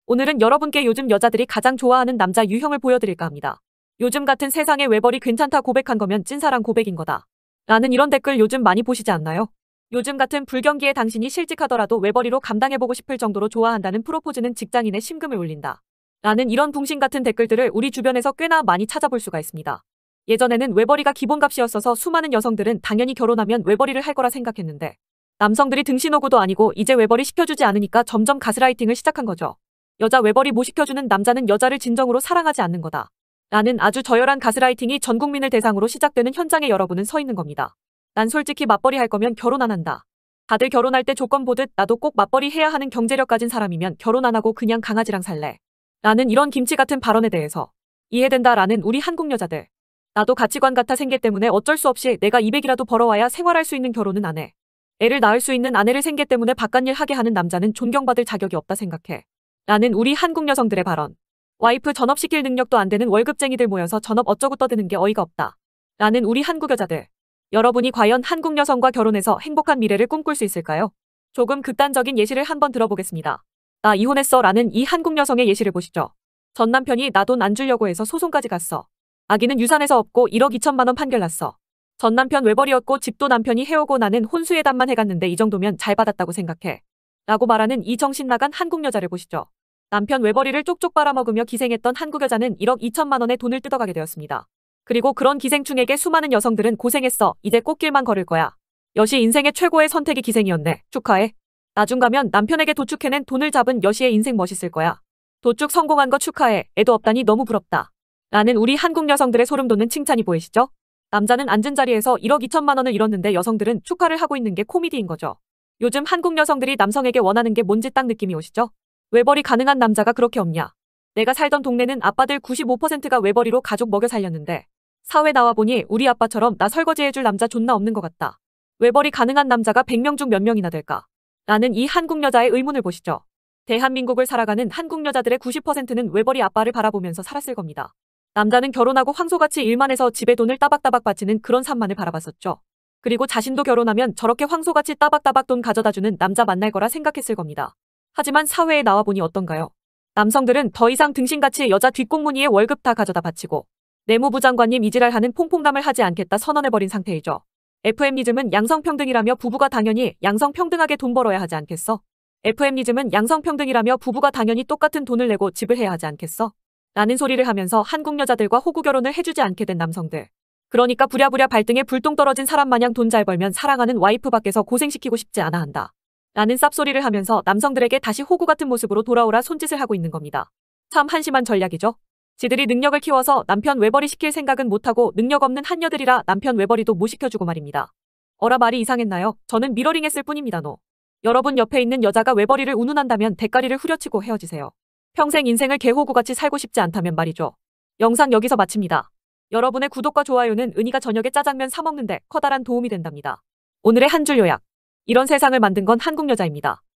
오늘은 여러분께 요즘 여자들이 가장 좋아하는 남자 유형을 보여드릴까 합니다. 요즘 같은 세상에 외벌이 괜찮다 고백한 거면 찐사랑 고백인 거다. 라는 이런 댓글 요즘 많이 보시지 않나요? 요즘 같은 불경기에 당신이 실직하더라도 외벌이로 감당해보고 싶을 정도로 좋아한다는 프로포즈는 직장인의 심금을 울린다. 라는 이런 붕신 같은 댓글들을 우리 주변에서 꽤나 많이 찾아볼 수가 있습니다. 예전에는 외벌이가 기본값이었어서 수많은 여성들은 당연히 결혼하면 외벌이를 할 거라 생각했는데 남성들이 등신호구도 아니고 이제 외벌이 시켜주지 않으니까 점점 가스라이팅을 시작한 거죠. 여자 외벌이 못 시켜주는 남자는 여자를 진정으로 사랑하지 않는 거다. 라는 아주 저열한 가스라이팅이 전 국민을 대상으로 시작되는 현장에 여러분은 서 있는 겁니다. 난 솔직히 맞벌이 할 거면 결혼 안 한다. 다들 결혼할 때 조건 보듯 나도 꼭 맞벌이 해야 하는 경제력 가진 사람이면 결혼 안 하고 그냥 강아지랑 살래. 라는 이런 김치 같은 발언에 대해서 이해된다 라는 우리 한국 여자들. 나도 가치관 같아 생계 때문에 어쩔 수 없이 내가 200이라도 벌어와야 생활할 수 있는 결혼은 안 해. 애를 낳을 수 있는 아내를 생계 때문에 바깥일 하게 하는 남자는 존경받을 자격이 없다 생각해. 라는 우리 한국 여성들의 발언. 와이프 전업시킬 능력도 안 되는 월급쟁이들 모여서 전업 어쩌고 떠드는 게 어이가 없다. 라는 우리 한국 여자들. 여러분이 과연 한국 여성과 결혼해서 행복한 미래를 꿈꿀 수 있을까요? 조금 극단적인 예시를 한번 들어보겠습니다. 나 이혼했어 라는 이 한국 여성의 예시를 보시죠. 전 남편이 나 돈 안 주려고 해서 소송까지 갔어. 아기는 유산에서 없고 1억 2천만 원 판결 났어. 전 남편 외벌이였고 집도 남편이 해오고 나는 혼수예단만 해갔는데 이 정도면 잘 받았다고 생각해. 라고 말하는 이 정신 나간 한국 여자를 보시죠. 남편 외벌이를 쪽쪽 빨아먹으며 기생했던 한국 여자는 1억 2천만 원의 돈을 뜯어가게 되었습니다. 그리고 그런 기생충에게 수많은 여성들은 고생했어. 이제 꽃길만 걸을 거야. 여시 인생의 최고의 선택이 기생이었네. 축하해. 나중 가면 남편에게 도축해낸 돈을 잡은 여시의 인생 멋있을 거야. 도축 성공한 거 축하해. 애도 없다니 너무 부럽다. 라는 우리 한국 여성들의 소름 돋는 칭찬이 보이시죠? 남자는 앉은 자리에서 1억 2천만 원을 잃었는데 여성들은 축하를 하고 있는 게 코미디인 거죠. 요즘 한국 여성들이 남성에게 원하는 게 뭔지 딱 느낌이 오시죠? 외벌이 가능한 남자가 그렇게 없냐. 내가 살던 동네는 아빠들 95%가 외벌이로 가족 먹여 살렸는데 사회 나와보니 우리 아빠처럼 나 설거지해줄 남자 존나 없는 것 같다. 외벌이 가능한 남자가 100명 중 몇 명이나 될까? 라는 이 한국 여자의 의문을 보시죠. 대한민국을 살아가는 한국 여자들의 90%는 외벌이 아빠를 바라보면서 살았을 겁니다. 남자는 결혼하고 황소같이 일만 해서 집에 돈을 따박따박 바치는 그런 산만을 바라봤었죠. 그리고 자신도 결혼하면 저렇게 황소같이 따박따박 돈 가져다주는 남자 만날 거라 생각했을 겁니다. 하지만 사회에 나와보니 어떤가요? 남성들은 더 이상 등신같이 여자 뒷공무니에 월급 다 가져다 바치고 내무부 장관님 이지랄하는 퐁퐁남을 하지 않겠다 선언해버린 상태이죠. FM니즘은 양성평등이라며 부부가 당연히 양성평등하게 돈 벌어야 하지 않겠어? FM니즘은 양성평등이라며 부부가 당연히 똑같은 돈을 내고 집을 해야 하지 않겠어? 라는 소리를 하면서 한국 여자들과 호구 결혼을 해주지 않게 된 남성들. 그러니까 부랴부랴 발등에 불똥 떨어진 사람 마냥 돈 잘 벌면 사랑하는 와이프 밖에서 고생시키고 싶지 않아 한다. 라는 쌉소리를 하면서 남성들에게 다시 호구 같은 모습으로 돌아오라 손짓을 하고 있는 겁니다. 참 한심한 전략이죠. 지들이 능력을 키워서 남편 외벌이 시킬 생각은 못하고 능력 없는 한여들이라 남편 외벌이도 못 시켜주고 말입니다. 어라 말이 이상했나요? 저는 미러링했을 뿐입니다. 여러분 옆에 있는 여자가 외벌이를 운운한다면 대가리를 후려치고 헤어지세요. 평생 인생을 개호구같이 살고 싶지 않다면 말이죠. 영상 여기서 마칩니다. 여러분의 구독과 좋아요는 은희가 저녁에 짜장면 사 먹는데 커다란 도움이 된답니다. 오늘의 한 줄 요약. 이런 세상을 만든 건 한국 여자입니다.